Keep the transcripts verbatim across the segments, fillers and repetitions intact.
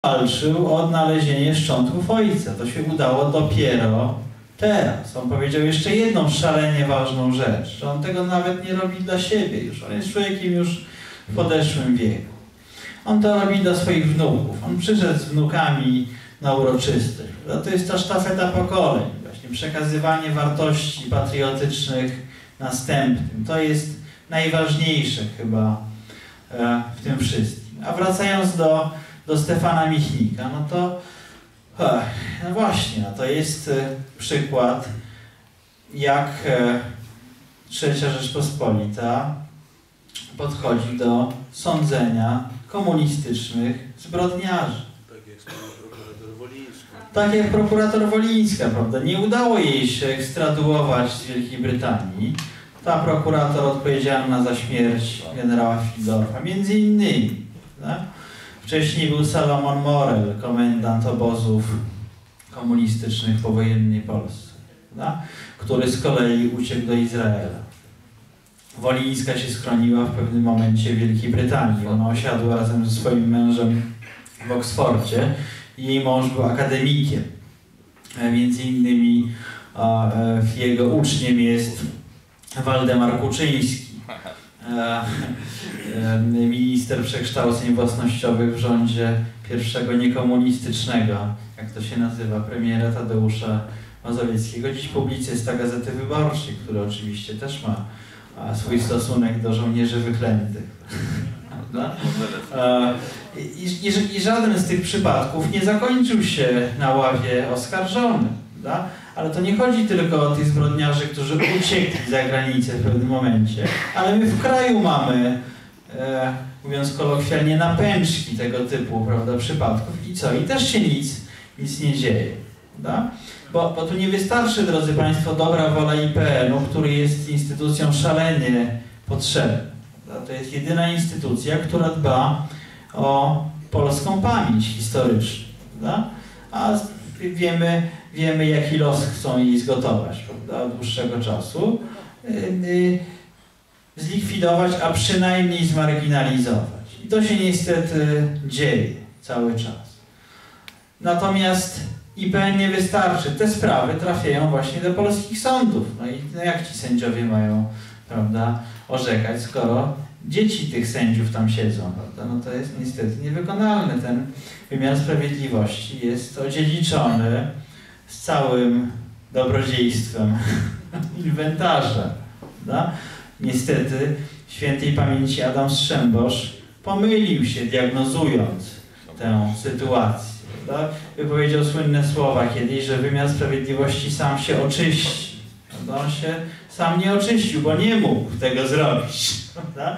walczył o odnalezienie szczątków ojca. To się udało dopiero teraz. On powiedział jeszcze jedną szalenie ważną rzecz, że on tego nawet nie robi dla siebie już. On jest człowiekiem już w podeszłym wieku. On to robi dla swoich wnuków. On przyszedł z wnukami na uroczystość. To jest ta sztafeta pokoleń. Właśnie przekazywanie wartości patriotycznych następnym. To jest najważniejsze chyba w tym wszystkim. A wracając do, do Stefana Michnika, no to no właśnie, no to jest przykład, jak Trzecia Rzeczpospolita podchodzi do sądzenia komunistycznych zbrodniarzy. Tak jak prokurator Wolińska. Tak jak prokurator Wolińska, prawda? Nie udało jej się ekstraduować z Wielkiej Brytanii. Ta prokurator odpowiedzialna za śmierć generała Fidorfa, między innymi. Tak? Wcześniej był Salomon Morel, komendant obozów komunistycznych w powojennej Polsce, tak? Który z kolei uciekł do Izraela. Wolińska się schroniła w pewnym momencie w Wielkiej Brytanii. Ona osiadła razem ze swoim mężem w Oksfordzie. Jej mąż był akademikiem. Między innymi a, jego uczniem jest Waldemar Kuczyński, minister przekształceń własnościowych w rządzie pierwszego niekomunistycznego, jak to się nazywa, premiera Tadeusza Mazowieckiego. Dziś publicysta Gazety Wyborczej, który oczywiście też ma swój stosunek do żołnierzy wyklętych. I, i, I żaden z tych przypadków nie zakończył się na ławie oskarżonym. Da? Ale to nie chodzi tylko o tych zbrodniarzy, którzy uciekli za granicę w pewnym momencie, ale my w kraju mamy, e, mówiąc kolokwialnie, napęczki tego typu, prawda, przypadków. I co? I też się nic, nic nie dzieje. Da? Bo, bo tu nie wystarczy, drodzy Państwo, dobra wola I P N u, który jest instytucją szalenie potrzebną. Da? To jest jedyna instytucja, która dba o polską pamięć historyczną. Da? A wiemy, wiemy, jaki los chcą jej zgotować, prawda, od dłuższego czasu. Yy, zlikwidować, a przynajmniej zmarginalizować. I to się niestety dzieje cały czas. Natomiast I P N nie wystarczy. Te sprawy trafiają właśnie do polskich sądów. No i no jak ci sędziowie mają, prawda, orzekać, skoro dzieci tych sędziów tam siedzą, prawda? No to jest niestety niewykonalne. Ten wymiar sprawiedliwości jest odziedziczony z całym dobrodziejstwem inwentarza. Prawda? Niestety świętej pamięci Adam Strzembosz pomylił się, diagnozując tę sytuację. Prawda? Wypowiedział słynne słowa kiedyś, że wymiar sprawiedliwości sam się oczyści. Prawda? On się sam nie oczyścił, bo nie mógł tego zrobić. Prawda?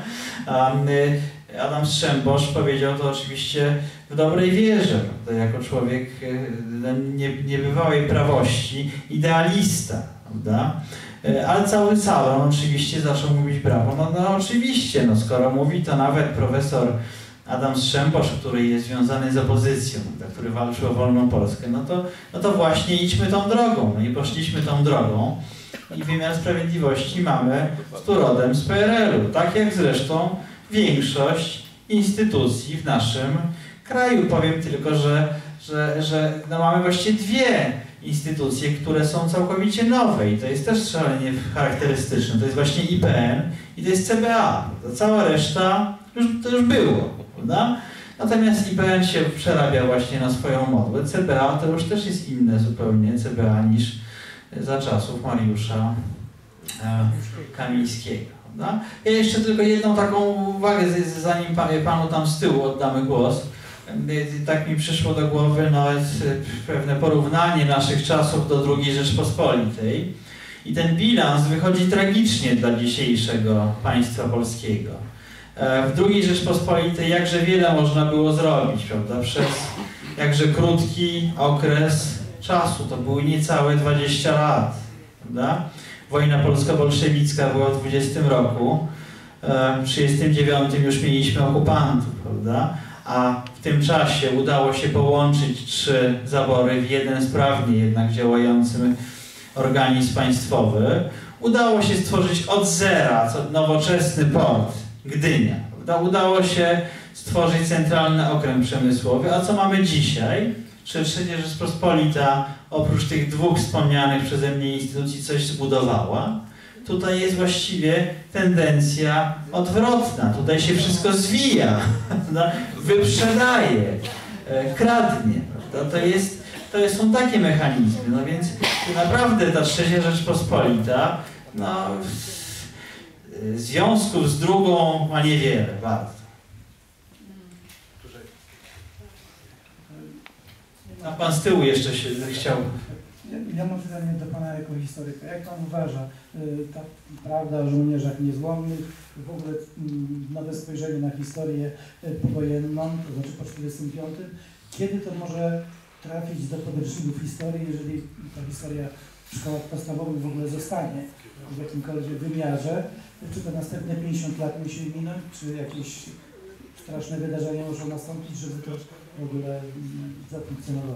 Adam Strzembosz powiedział to oczywiście w dobrej wierze, prawda? Jako człowiek niebywałej prawości, idealista. Prawda? Ale cały salon oczywiście zaczął mówić brawo. No, no oczywiście, no, skoro mówi to nawet profesor Adam Strzembosz, który jest związany z opozycją, który walczył o wolną Polskę, no to, no to właśnie idźmy tą drogą. No i poszliśmy tą drogą i wymiar sprawiedliwości mamy z rodem z P R L u. Tak jak zresztą większość instytucji w naszym kraju. Powiem tylko, że, że, że no mamy właściwie dwie instytucje, które są całkowicie nowe i to jest też szalenie charakterystyczne. To jest właśnie I P N i to jest C B A. To cała reszta już, to już było, prawda? Natomiast I P N się przerabia właśnie na swoją modłę. C B A to już też jest inne zupełnie C B A niż za czasów Mariusza e, Kamińskiego. Prawda? Ja jeszcze tylko jedną taką uwagę, zanim panu tam z tyłu oddamy głos. Tak mi przyszło do głowy no, pewne porównanie naszych czasów do drugiej Rzeczpospolitej. I ten bilans wychodzi tragicznie dla dzisiejszego państwa polskiego. W drugiej Rzeczpospolitej jakże wiele można było zrobić, prawda? Przez jakże krótki okres czasu, to były niecałe dwadzieścia lat. Prawda? Wojna polsko-bolszewicka była w dwudziestym roku, w trzydziestym dziewiątym już mieliśmy okupantów, prawda? A w tym czasie udało się połączyć trzy zabory w jeden sprawnie jednak działający organizm państwowy. Udało się stworzyć od zera nowoczesny port Gdynia. Udało się stworzyć centralny okręg przemysłowy. A co mamy dzisiaj? Czy Trzecia Rzeczpospolita oprócz tych dwóch wspomnianych przeze mnie instytucji coś zbudowała? Tutaj jest właściwie tendencja odwrotna. Tutaj się wszystko zwija, wyprzedaje, kradnie. To, jest, to jest, są takie mechanizmy. No więc naprawdę ta Trzecia Rzeczpospolita no, związków z drugą ma niewiele, bardzo. A pan z tyłu jeszcze się chciał. Ja, ja mam pytanie do pana jako historyka. Jak pan uważa, ta prawda o żołnierzach niezłomnych, w ogóle nowe spojrzenie na historię powojenną, to znaczy po czterdziestym piątym, kiedy to może trafić do podręczników historii, jeżeli ta historia w szkołach podstawowych w ogóle zostanie w jakimkolwiek wymiarze? Czy to następne pięćdziesiąt lat musi minąć, czy jakieś straszne wydarzenia muszą nastąpić, żeby to w ogóle zafunkcjonowało?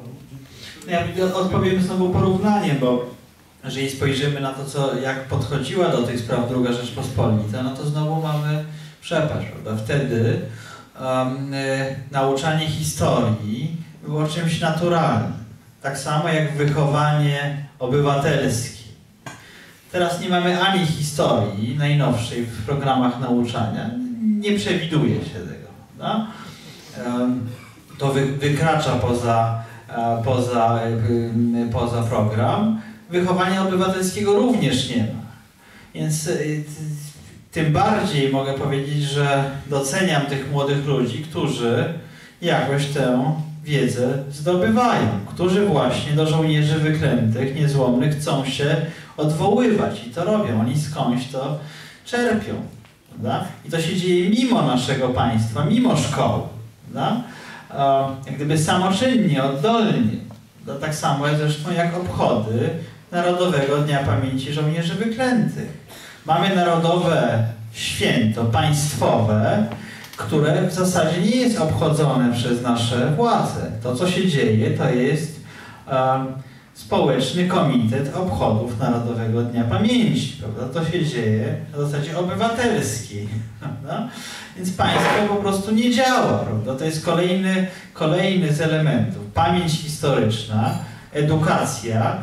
Ja odpowiem znowu porównaniem, bo jeżeli spojrzymy na to, co, jak podchodziła do tych spraw druga Rzeczpospolita, no to znowu mamy przepaść, prawda? Wtedy um, y, nauczanie historii było czymś naturalnym. Tak samo jak wychowanie obywatelskie. Teraz nie mamy ani historii najnowszej w programach nauczania. Nie przewiduje się tego. No? Um, to wy, wykracza poza, uh, poza, y, poza program. Wychowania obywatelskiego również nie ma. Więc y, tym bardziej mogę powiedzieć, że doceniam tych młodych ludzi, którzy jakoś tę wiedzę zdobywają, którzy właśnie do żołnierzy wyklętych, niezłomnych chcą się odwoływać i to robią. Oni skądś to czerpią. Prawda? I to się dzieje mimo naszego państwa, mimo szkoły. Prawda? Jak gdyby samoczynnie, oddolnie. Prawda? Tak samo jest zresztą jak obchody Narodowego Dnia Pamięci Żołnierzy Wyklętych. Mamy narodowe święto państwowe, które w zasadzie nie jest obchodzone przez nasze władze. To, co się dzieje, to jest um, Społeczny Komitet Obchodów Narodowego Dnia Pamięci. Prawda? To się dzieje w zasadzie obywatelskiej. Prawda? Więc państwo po prostu nie działa. Prawda? To jest kolejny, kolejny z elementów. Pamięć historyczna, edukacja,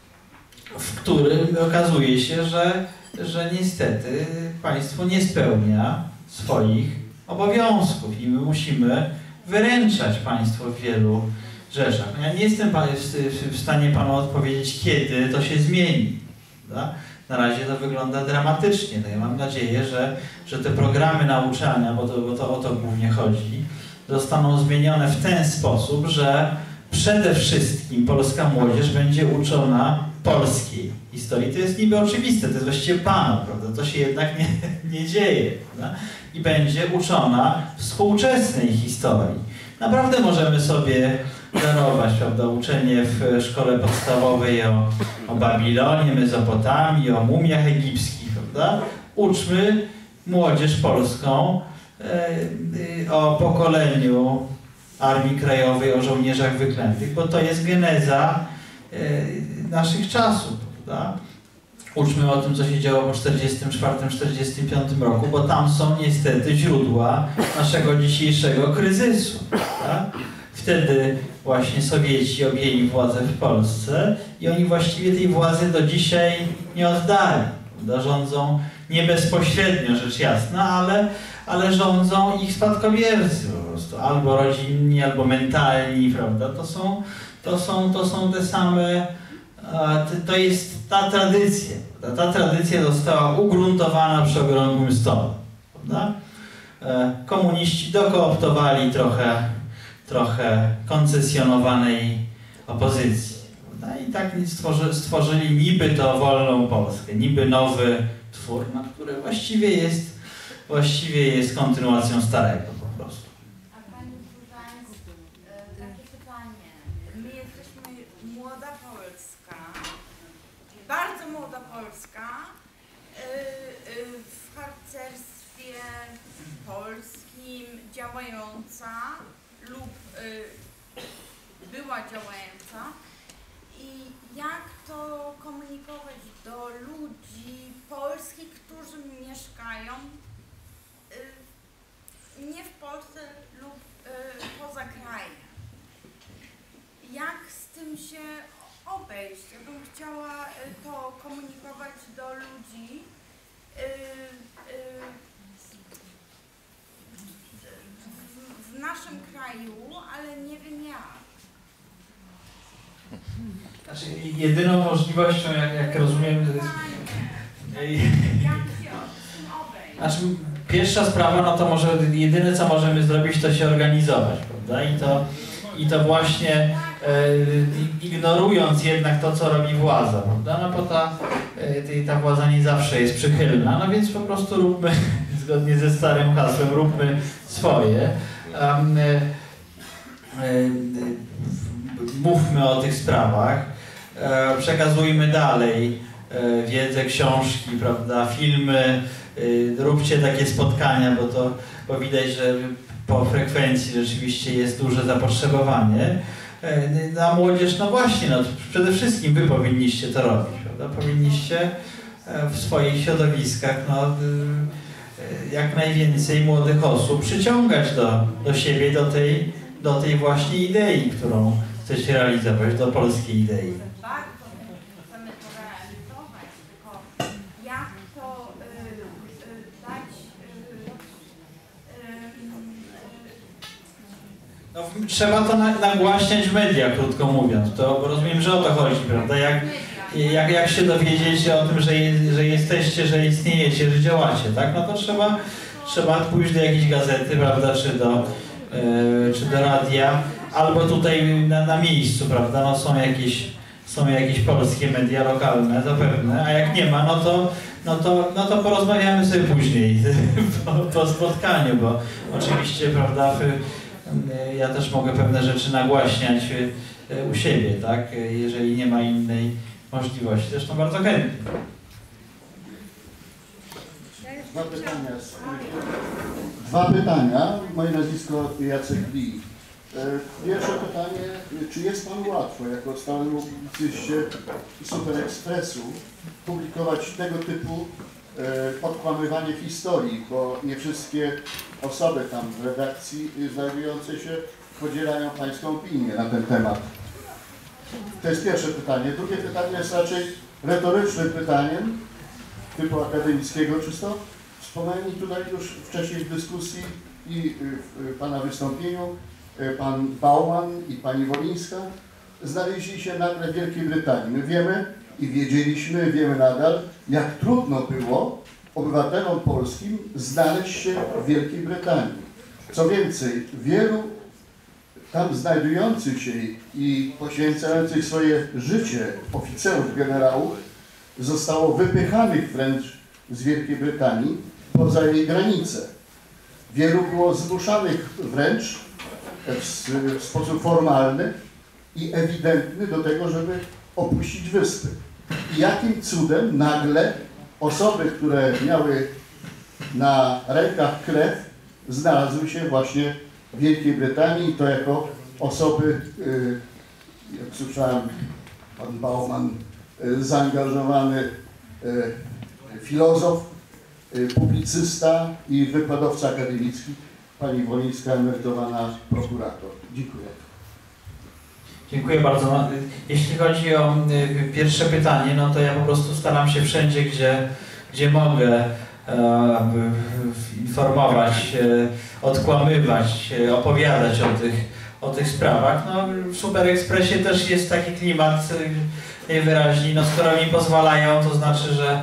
w którym okazuje się, że, że niestety państwo nie spełnia swoich obowiązków i my musimy wyręczać państwo w wielu rzeczach. Ja nie jestem w stanie panu odpowiedzieć, kiedy to się zmieni. Prawda? Na razie to wygląda dramatycznie. No ja mam nadzieję, że, że te programy nauczania, bo to, bo to o to głównie chodzi, zostaną zmienione w ten sposób, że przede wszystkim polska młodzież będzie uczona polskiej historii. To jest niby oczywiste, to jest właściwie banał, prawda? To się jednak nie, nie dzieje. Prawda? I będzie uczona współczesnej historii. Naprawdę możemy sobie darować, prawda, uczenie w szkole podstawowej o, o Babilonie, Mezopotamii, o mumiach egipskich, prawda? Uczmy młodzież polską e, o pokoleniu Armii Krajowej, o żołnierzach wyklętych, bo to jest geneza e, naszych czasów, prawda? Uczmy o tym, co się działo po czterdziestym czwartym czterdziestym piątym roku, bo tam są niestety źródła naszego dzisiejszego kryzysu. Tak? Wtedy właśnie Sowieci objęli władzę w Polsce i oni właściwie tej władzy do dzisiaj nie oddali. Prawda? Rządzą nie bezpośrednio, rzecz jasna, ale, ale rządzą ich spadkobiercy po prostu. Albo rodzinni, albo mentalni, prawda? To są, to są, to są te same... To jest ta tradycja. Ta tradycja została ugruntowana przy okrągłym stole. Prawda? Komuniści dokooptowali trochę, trochę koncesjonowanej opozycji. Prawda? I tak stworzy, stworzyli niby to wolną Polskę, niby nowy twór, no, który właściwie jest, właściwie jest kontynuacją starego po prostu. A Pani Różańsk, takie pytanie. My jesteśmy młoda Polska, bardzo młoda Polska, w harcerstwie polskim działająca lub była działająca. I jak to komunikować do ludzi polskich, którzy mieszkają nie w Polsce lub y, poza krajem. Jak z tym się obejść? Ja bym chciała y, to komunikować do ludzi y, y, w, w naszym kraju, ale nie wiem jak. Znaczy, jedyną możliwością, jak, jak rozumiem, Jak się z tym obejść? znaczy, pierwsza sprawa, no to może jedyne co możemy zrobić, to się organizować, prawda? I to, i to właśnie e, ignorując jednak to, co robi władza, prawda? No bo ta, e, ta władza nie zawsze jest przychylna, no więc po prostu róbmy, zgodnie ze starym hasłem, róbmy swoje. Um, e, e, mówmy o tych sprawach, e, przekazujmy dalej e, wiedzę, książki, prawda, filmy, e, róbcie takie spotkania, bo to bo widać, że po frekwencji rzeczywiście jest duże zapotrzebowanie. E, na młodzież, no właśnie, no, przede wszystkim wy powinniście to robić, prawda? Powinniście e, w swoich środowiskach no, e, jak najwięcej młodych osób przyciągać do, do siebie, do tej, do tej właśnie idei, którą chcecie realizować, do polskiej idei. Bardzo chcemy to realizować, tylko jak to y, y, dać y, y, No, trzeba to na, nagłaśniać w mediach, krótko mówiąc. To bo rozumiem, że o to chodzi, prawda? Jak, jak, jak się dowiedzieć o tym, że, je, że jesteście, że istniejecie, że działacie, tak? No to trzeba, trzeba pójść do jakiejś gazety, prawda, czy do, yy, czy do radia, albo tutaj na, na miejscu, prawda? No są jakieś, są jakieś polskie media lokalne, zapewne, a jak nie ma, no to, no to, no to porozmawiamy sobie później po, po spotkaniu, bo oczywiście, prawda, ja też mogę pewne rzeczy nagłaśniać u siebie, tak? Jeżeli nie ma innej możliwości. Zresztą bardzo chętnie. Dwa pytania. Dwa pytania. Moje nazwisko Jacek Lee. Pierwsze pytanie, czy jest Panu łatwo, jako stałemu publicyście Super Expressu, publikować tego typu odkłamywanie historii, bo nie wszystkie osoby tam w redakcji znajdujące się podzielają Pańską opinię na ten temat. To jest pierwsze pytanie. Drugie pytanie jest raczej retorycznym pytaniem, typu akademickiego czysto. Wspomnieli tutaj już wcześniej w dyskusji i w Pana wystąpieniu Pan Bauman i Pani Wolińska znaleźli się nagle w Wielkiej Brytanii. My wiemy i wiedzieliśmy, wiemy nadal, jak trudno było obywatelom polskim znaleźć się w Wielkiej Brytanii. Co więcej, wielu tam znajdujących się i poświęcających swoje życie oficerów, generałów zostało wypychanych wręcz z Wielkiej Brytanii poza jej granice. Wielu było zmuszanych wręcz w, w sposób formalny i ewidentny do tego, żeby opuścić wyspy. I jakim cudem nagle osoby, które miały na rękach krew, znalazły się właśnie w Wielkiej Brytanii i to jako osoby, jak słyszałem, pan Bauman, zaangażowany filozof, publicysta i wykładowca akademicki, pani Wolińska, emerytowana prokurator. Dziękuję. Dziękuję bardzo. Jeśli chodzi o pierwsze pytanie, no to ja po prostu staram się wszędzie, gdzie, gdzie mogę e, informować, e, odkłamywać, e, opowiadać o tych, o tych sprawach. No, w Super Expressie też jest taki klimat najwyraźniej, no skoro mi pozwalają, to znaczy, że,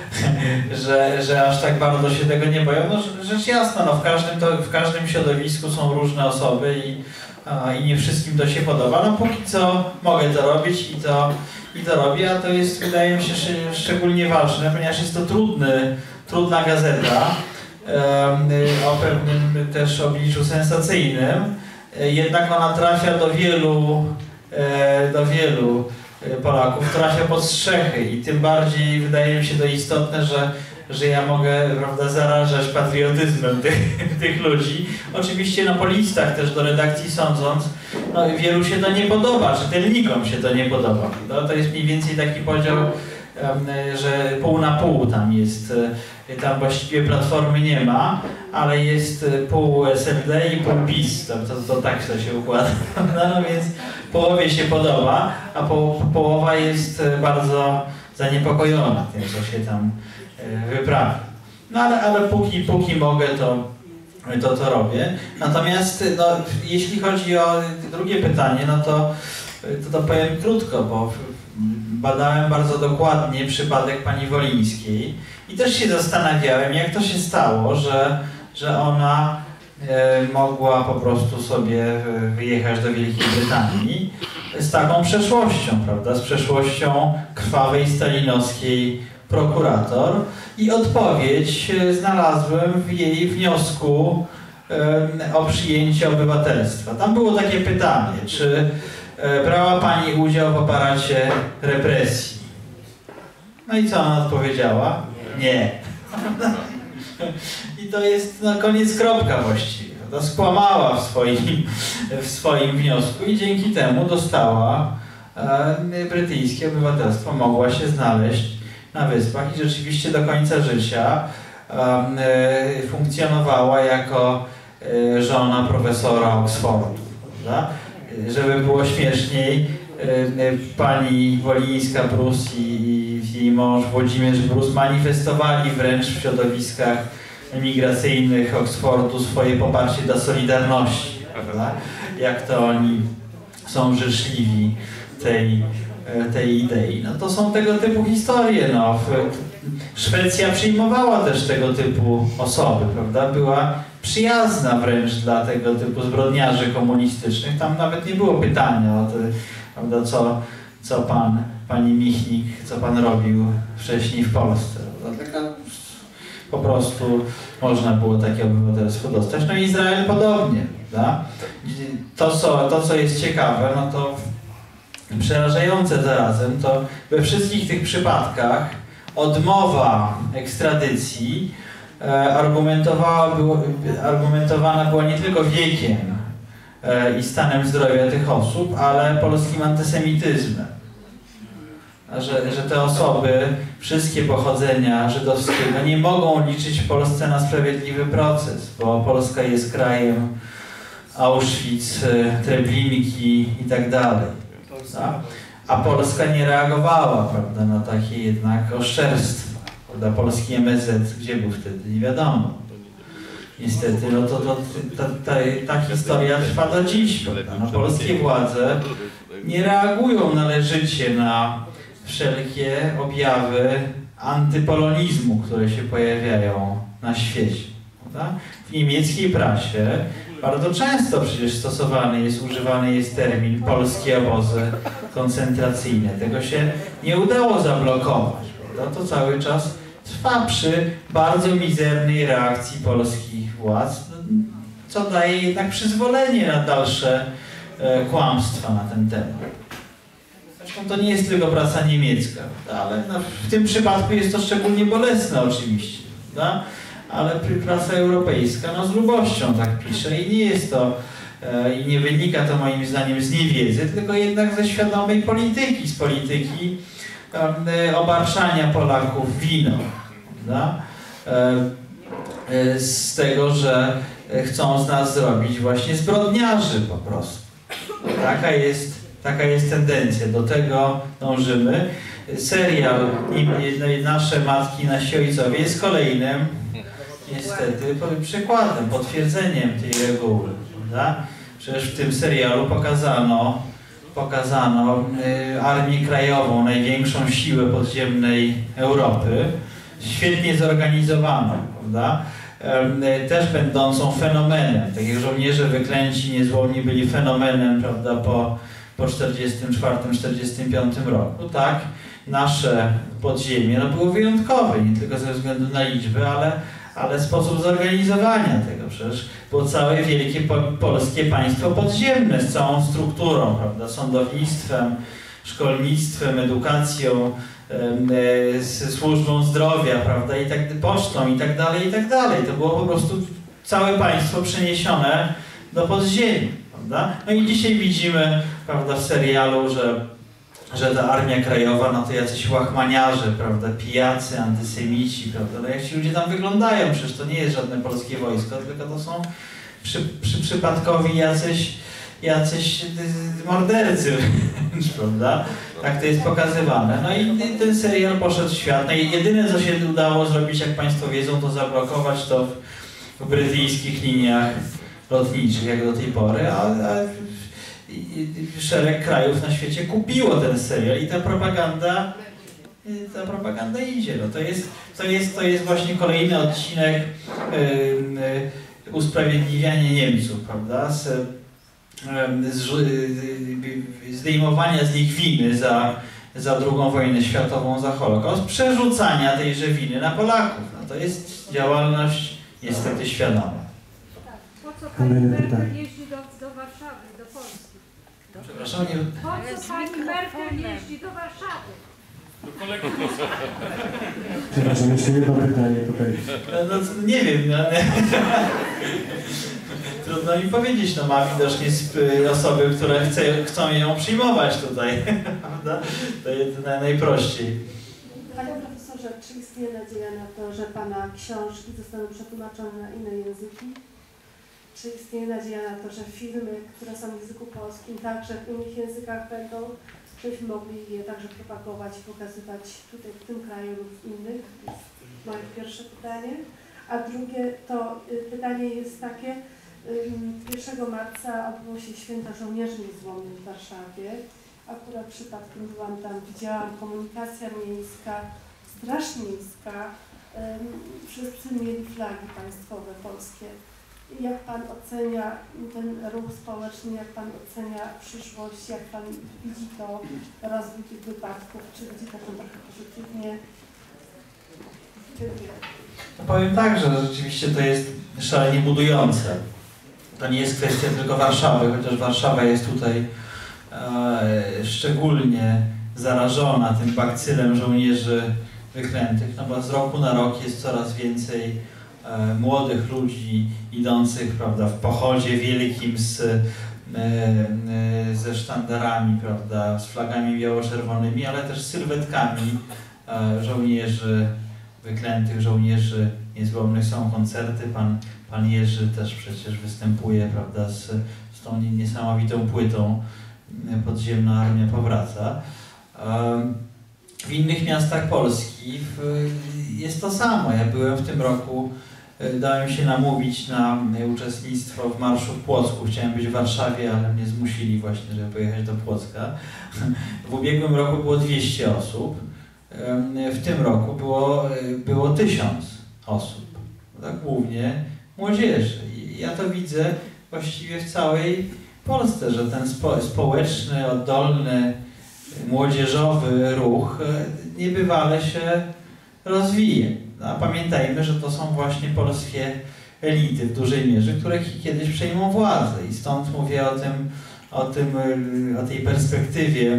że, że aż tak bardzo się tego nie boją. No rzecz jasna, no, w, każdym to, w każdym środowisku są różne osoby i A, i nie wszystkim to się podoba. No póki co mogę to robić i to, i to robię, a to jest, wydaje mi się, sz, szczególnie ważne, ponieważ jest to trudny, trudna gazeta um, o pewnym też obliczu sensacyjnym. Jednak ona trafia do wielu, e, do wielu Polaków, trafia pod strzechy i tym bardziej wydaje mi się to istotne, że że ja mogę, prawda, zarażać patriotyzmem tych, tych ludzi. Oczywiście no, po listach też do redakcji sądząc, no, wielu się to nie podoba, czytelnikom się to nie podoba. No, to jest mniej więcej taki podział że pół na pół tam jest, tam właściwie Platformy nie ma, ale jest pół S L D i pół PiS, to, to, to tak to się układa, no więc połowie się podoba, a po, połowa jest bardzo zaniepokojona tym, co się tam wyprawia. No ale, ale póki, póki mogę, to, to to robię. Natomiast no, jeśli chodzi o drugie pytanie, no to, to, to powiem krótko, bo badałem bardzo dokładnie przypadek pani Wolińskiej i też się zastanawiałem, jak to się stało, że, że ona e, mogła po prostu sobie wyjechać do Wielkiej Brytanii z taką przeszłością, prawda, z przeszłością krwawej, stalinowskiej prokurator i odpowiedź znalazłem w jej wniosku e, o przyjęcie obywatelstwa. Tam było takie pytanie, czy brała pani udział w aparacie represji? No i co ona odpowiedziała? Nie. I to jest no, koniec kropka właściwie. To skłamała w swoim, w swoim wniosku i dzięki temu dostała e, brytyjskie obywatelstwo, mogła się znaleźć na Wyspach i rzeczywiście do końca życia e, funkcjonowała jako e, żona profesora Oxfordu, prawda? Żeby było śmieszniej, pani Wolińska-Prus i jej mąż Włodzimierz Prus manifestowali wręcz w środowiskach emigracyjnych Oxfordu swoje poparcie dla Solidarności, prawda? Jak to oni są życzliwi tej, tej idei. No to są tego typu historie. No. Szwecja przyjmowała też tego typu osoby, prawda? Była przyjazna wręcz dla tego typu zbrodniarzy komunistycznych. Tam nawet nie było pytania o to, prawda, co, co pan, pani Michnik, co pan robił wcześniej w Polsce. Taka, po prostu można było takie obywatelstwo dostać. No i Izrael podobnie, prawda? To, co, to, co jest ciekawe, no to przerażające zarazem, to we wszystkich tych przypadkach odmowa ekstradycji argumentowała, było, argumentowana była nie tylko wiekiem i stanem zdrowia tych osób, ale polskim antysemityzmem. Że, że te osoby, wszystkie pochodzenia żydowskiego nie mogą liczyć w Polsce na sprawiedliwy proces, bo Polska jest krajem Auschwitz, Treblinki i tak dalej. A Polska nie reagowała, prawda, na takie jednak oszczerstwa. Prawda? Polski M S Z, gdzie był wtedy? Nie wiadomo. Niestety, no to, to ta, ta, ta historia trwa do dziś. Prawda? No, polskie władze nie reagują należycie na wszelkie objawy antypolonizmu, które się pojawiają na świecie. Prawda? W niemieckiej prasie bardzo często przecież stosowany jest, używany jest termin polskie obozy koncentracyjne. Tego się nie udało zablokować. Prawda? To cały czas trwa przy bardzo mizernej reakcji polskich władz, co daje jednak przyzwolenie na dalsze e, kłamstwa na ten temat. Zresztą to nie jest tylko prasa niemiecka, prawda? Ale no, w tym przypadku jest to szczególnie bolesne oczywiście, prawda? Ale prasa europejska no, z lubością tak pisze i nie jest to, e, i nie wynika to moim zdaniem z niewiedzy, tylko jednak ze świadomej polityki, z polityki e, obarczania Polaków winą, prawda? E, e, z tego, że chcą z nas zrobić właśnie zbrodniarzy po prostu. Taka jest, taka jest tendencja, do tego dążymy. Serial Nasze Matki, Nasi Ojcowie jest kolejnym niestety przykładem, potwierdzeniem tej reguły, prawda? Przecież w tym serialu pokazano, pokazano y, Armię Krajową, największą siłę podziemnej Europy, świetnie zorganizowaną, prawda? Y, też będącą fenomenem, tak jak żołnierze wyklęci niezłomni byli fenomenem, prawda, po, po czterdziestym czwartym czterdziestym piątym roku, tak? Nasze podziemie no, było wyjątkowe, nie tylko ze względu na liczbę, ale ale sposób zorganizowania tego. Przecież było całe wielkie po, polskie państwo podziemne z całą strukturą, prawda, sądownictwem, szkolnictwem, edukacją, e, z służbą zdrowia, prawda, i tak, pocztą i tak dalej, i tak dalej. To było po prostu całe państwo przeniesione do podziemi, prawda. No i dzisiaj widzimy, prawda, w serialu, że że ta Armia Krajowa, no to jacyś łachmaniarze, prawda, pijacy, antysemici, prawda, no jak ci ludzie tam wyglądają, przecież to nie jest żadne polskie wojsko, tylko to są przy, przy, przypadkowi jacyś, jacyś mordercy, prawda, tak to jest pokazywane. No i ten serial poszedł w świat, no i jedyne co się udało zrobić, jak Państwo wiedzą, to zablokować to w, w brytyjskich liniach lotniczych, jak do tej pory, a, a i szereg krajów na świecie kupiło ten serial i ta propaganda, ta propaganda idzie. No to, jest, to, jest, to jest właśnie kolejny odcinek yy, yy, usprawiedliwiania Niemców, prawda? Z, yy, z, yy, zdejmowania z nich winy za, za drugą wojnę światową, za Holokaust, przerzucania tejże winy na Polaków. No to jest działalność niestety świadoma. Po co pani Merkel jeździ do, do Warszawy, do Polski? Przepraszam, nie... Po co pani Merkel jeździ do Warszawy? Przepraszam, jeszcze jedno pytanie tutaj. No, no nie wiem, no, nie. Trudno mi powiedzieć, no ma widocznie osoby, które chce, chcą ją przyjmować tutaj, prawda? To jest najprościej. Panie profesorze, czy istnieje nadzieja na to, że Pana książki zostaną przetłumaczone na inne języki? Czy istnieje nadzieja na to, że filmy, które są w języku polskim, także w innych językach będą, żebyśmy mogli je także propagować i pokazywać tutaj w tym kraju lub w innych? To jest moje pierwsze pytanie. A drugie to y, pytanie jest takie, y, pierwszego marca odbyło się Święto Żołnierzy Niezłomnych w Warszawie. Akurat przypadkiem byłam tam, widziałam komunikacja miejska, straż miejska, y, wszyscy mieli flagi państwowe polskie. Jak Pan ocenia ten ruch społeczny, jak Pan ocenia przyszłość, jak Pan widzi to rozwój tych wypadków, czy widzi to trochę pozytywnie? Dziękuję. No powiem tak, że rzeczywiście to jest szalenie budujące. To nie jest kwestia tylko Warszawy, chociaż Warszawa jest tutaj e, szczególnie zarażona tym bakcylem żołnierzy wyklętych, no bo z roku na rok jest coraz więcej e, młodych ludzi idących, prawda, w pochodzie wielkim z, e, e, ze sztandarami, prawda, z flagami biało-czerwonymi, ale też z sylwetkami e, żołnierzy wyklętych, żołnierzy niezłomnych. Są koncerty, pan, pan Jerzy też przecież występuje, prawda, z, z tą niesamowitą płytą Podziemna Armia powraca. W innych miastach Polski jest to samo. Ja byłem w tym roku, dałem się namówić na uczestnictwo w Marszu w Płocku. Chciałem być w Warszawie, ale mnie zmusili właśnie, żeby pojechać do Płocka. W ubiegłym roku było dwieście osób. W tym roku było, było tysiąc osób, tak, głównie młodzieży. I ja to widzę właściwie w całej Polsce, że ten spo, społeczny, oddolny, młodzieżowy ruch niebywale się rozwija. A pamiętajmy, że to są właśnie polskie elity w dużej mierze, które kiedyś przejmą władzę. I stąd mówię o tym, o tym, o tej perspektywie,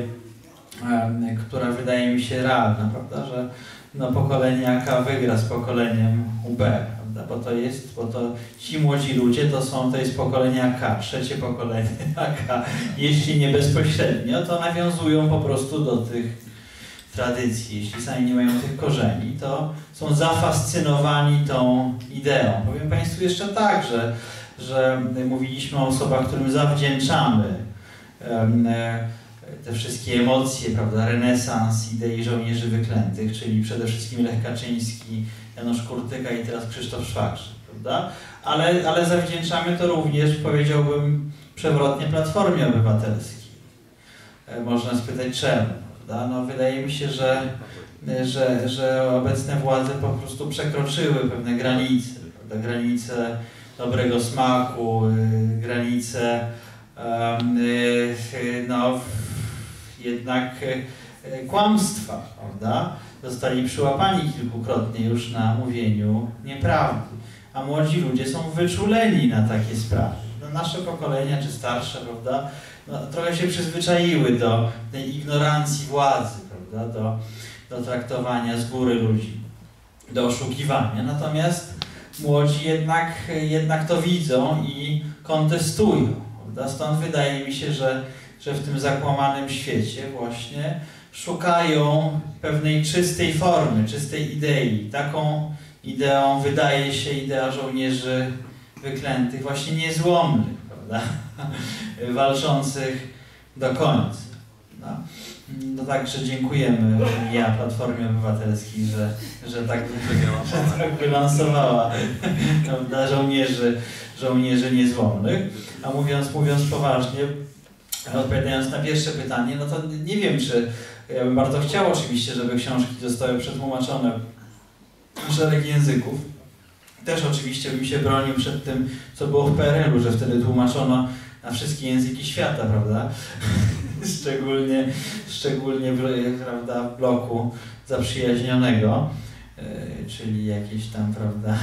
która wydaje mi się realna, prawda, że no, pokolenie A K wygra z pokoleniem U B, prawda, bo to jest, bo to ci młodzi ludzie to są, to jest pokolenie A K, trzecie pokolenie A K, jeśli nie bezpośrednio, to nawiązują po prostu do tych tradycji, jeśli sami nie mają tych korzeni, to są zafascynowani tą ideą. Powiem Państwu jeszcze tak, że, że mówiliśmy o osobach, którym zawdzięczamy um, te wszystkie emocje, prawda, renesans idei żołnierzy wyklętych, czyli przede wszystkim Lech Kaczyński, Janusz Kurtyka i teraz Krzysztof Szwarc, prawda? Ale, ale zawdzięczamy to również, powiedziałbym, przewrotnie Platformie Obywatelskiej. E, można spytać czemu, prawda? No, wydaje mi się, że, że, że obecne władze po prostu przekroczyły pewne granice, prawda? Granice dobrego smaku, y, granice y, y, no, jednak e, kłamstwa, prawda? Zostali przyłapani kilkukrotnie już na mówieniu nieprawdy, a młodzi ludzie są wyczuleni na takie sprawy. No, nasze pokolenia, czy starsze, prawda, no, trochę się przyzwyczaiły do tej ignorancji władzy, prawda, do, do traktowania z góry ludzi, do oszukiwania, natomiast młodzi jednak, jednak to widzą i kontestują, prawda? Stąd wydaje mi się, że że w tym zakłamanym świecie właśnie szukają pewnej czystej formy, czystej idei. Taką ideą wydaje się idea żołnierzy wyklętych, właśnie niezłomnych, prawda? Walczących do końca. No. No także dziękujemy ja Platformie Obywatelskiej, że, że, tak, że tak wylansowała, prawda, żołnierzy, żołnierzy niezłomnych. A mówiąc, mówiąc poważnie, odpowiadając na pierwsze pytanie, no to nie wiem, czy ja bym bardzo chciał oczywiście, żeby książki zostały przetłumaczone w szereg języków. Też oczywiście bym się bronił przed tym, co było w P R L u, że wtedy tłumaczono na wszystkie języki świata, prawda? szczególnie, szczególnie w, prawda, w bloku zaprzyjaźnionego, yy, czyli jakieś tam, prawda,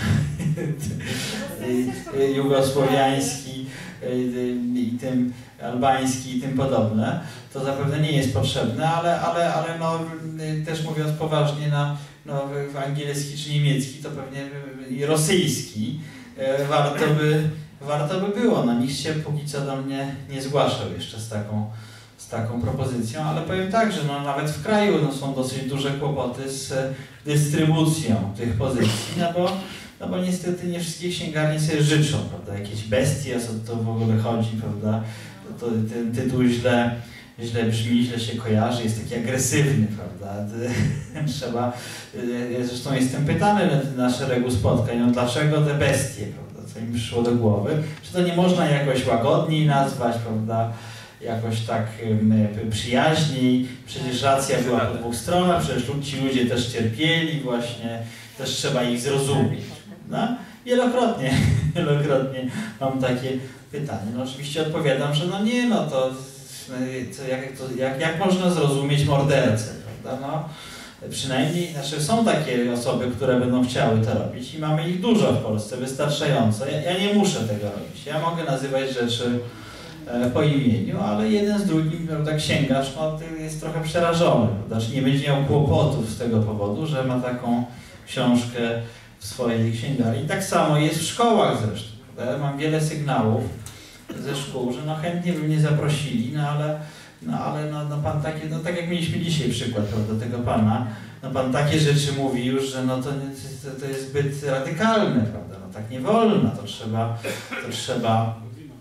jugosłowiański yy, i tym albański i tym podobne. To zapewne nie jest potrzebne, ale, ale, ale no, yy, też mówiąc poważnie, na, no, w angielski czy niemiecki, to pewnie i rosyjski yy, warto by Warto by było, no nikt się póki co do mnie nie zgłaszał jeszcze z taką, z taką propozycją, ale powiem tak, że no nawet w kraju no są dosyć duże kłopoty z dystrybucją tych pozycji, no bo, no bo niestety nie wszystkie księgarnie sobie życzą, prawda, jakieś bestie, o co to w ogóle chodzi, prawda, to, to, ten tytuł źle, źle brzmi, źle się kojarzy, jest taki agresywny, prawda, trzeba, zresztą jestem pytany na, na szeregu spotkań, no dlaczego te bestie, prawda, co mi przyszło do głowy, czy to nie można jakoś łagodniej nazwać, prawda, jakoś tak um, przyjaźniej, przecież racja była po dwóch stronach, przecież ci ludzie też cierpieli właśnie, też trzeba ich zrozumieć, no? Wielokrotnie, wielokrotnie mam takie pytanie. No oczywiście odpowiadam, że no nie, no to, to, jak, to jak, jak można zrozumieć mordercę, prawda, no. Przynajmniej, znaczy są takie osoby, które będą chciały to robić i mamy ich dużo w Polsce, wystarczająco. Ja, ja nie muszę tego robić. Ja mogę nazywać rzeczy e, po imieniu, ale jeden z drugim, prawda, księgarz, no, jest trochę przerażony, prawda, czy nie będzie miał kłopotów z tego powodu, że ma taką książkę w swojej księgarni. I tak samo jest w szkołach zresztą. Prawda? Mam wiele sygnałów ze szkół, że no chętnie by mnie zaprosili, no ale No ale no, no pan takie, no tak jak mieliśmy dzisiaj przykład, prawda, tego pana, no pan takie rzeczy mówi już, że no to, to, to jest zbyt radykalne, prawda, no tak nie wolno, to trzeba, to trzeba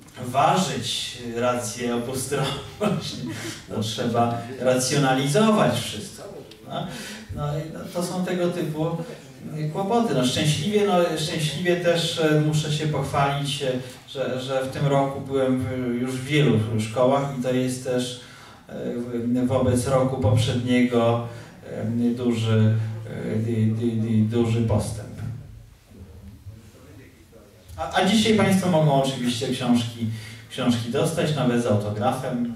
ważyć rację obustronność, to trzeba racjonalizować wszystko. No, no, no to są tego typu kłopoty. No szczęśliwie, no szczęśliwie też muszę się pochwalić, że, że w tym roku byłem już w wielu szkołach i to jest też wobec roku poprzedniego duży, duży postęp. A, a dzisiaj Państwo mogą oczywiście książki, książki dostać, nawet z autografem.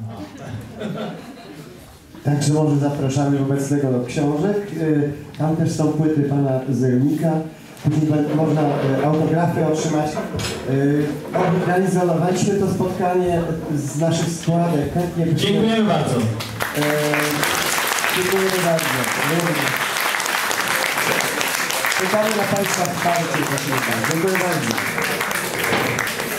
Także może zapraszamy obecnego do książek. Tam też są płyty pana Zelnika. Później można autografy otrzymać. Organizowaliśmy to spotkanie z naszych składek. Dziękujemy bardzo. Dziękujemy bardzo. Czekamy na Państwa wsparcie. Dziękuję bardzo.